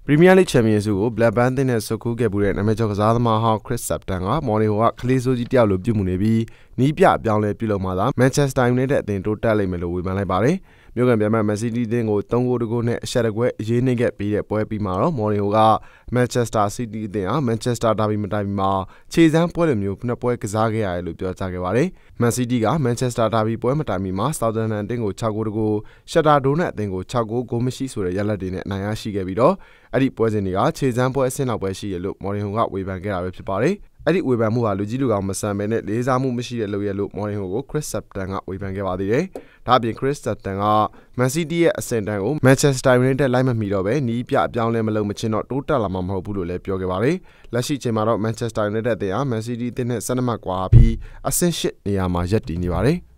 Premier League Champions ကို Blackburn နဲ့ဆွတ်ခူးခဲ့မှုတဲ့နာမည်ကျော်ကစားသမားဟောင်း Chris Sutton က မော်နီဟိုကကလေးစိုးကြီးတယောက်လိုပြုမှုနေပြီးနီးပြပြောင်းလဲပြုလုပ်မှသာ Manchester United အသင်းတိုးတက်လိမ့်မယ်လို့ဝေဖန်လိုက်ပါတယ်။မြို့ကန်ပြန်မဲ့ Man City အသင်းကို3ဂိုးတဂိုးနဲ့အရှက်တကွဲအရေးနှိမ့်ခဲ့ပြီးတဲ့ပွဲပြီးမှာတော့မော်နီဟိုက Manchester City အသင်းဟာ Manchester Derby မတိုင်မီမှာခြေစမ်းပွဲလိုမျိုးနှစ်ပွဲကစားခဲ့ရတယ်လို့ပြောကြားခဲ့ပါတယ်။ Man City က Manchester Derby ပွဲမတိုင်မီမှာ Southampton အသင်းကို6ဂိုးတဂိုး Shakhtar Donetsk အသင်းကို6ဂိုးဂိုးမရှိဆိုတဲ့ရလဒ်တွေနဲ့အနိုင်ရရှိခဲ့ပြီးတော့အဲ့ဒီပွဲစဉ်တွေကခြေစမ်းပွဲအဆင့်လောက်ပဲရှိရလို့မော်နီဟိုကဝေဖန်ခဲ့တာပဲဖြစ်ပါတယ်။အဲ့ဒီဝေဖန်မှုဟာလူကြီးလူကောင်မဆန်ပဲနဲ့လေးစားမှုမရှိတဲ့လုပ်ရလို့မော်နီဟိုကို Chris Sutton ကဝေဖန်ခဲ့ပါသေးတယ်။ဒါ့အပြင် Chris Sutton က Man City ရဲ့အဆင့်တန်းကို Manchester United လိုက်မမီတော့ပဲနီးပြအပြောင်းလဲမလုပ်မချင်းတော့တိုးတက်လာမှာမဟုတ်ဘူးလို့လည်းပြောခဲ့ပါတယ်။လက်ရှိချိန်မှာတော့ Manchester United အသင်းဟာ Man City အသင်းနဲ့12မှတ်ကွာပြီးအဆင့်8နေရာမှာရပ်တည်နေပါတယ်။